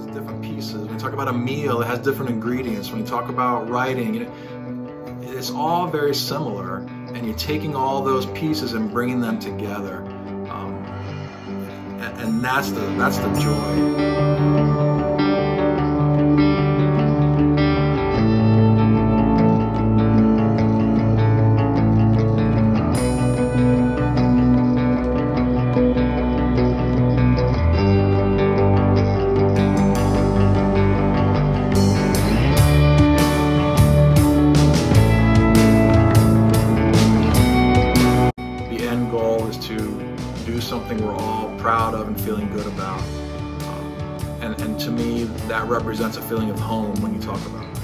those different pieces. When you talk about a meal, it has different ingredients. When you talk about writing, you know, it's all very similar, and you're taking all those pieces and bringing them together, and that's the joy. Something we're all proud of and feeling good about, and to me that represents a feeling of home when you talk about it.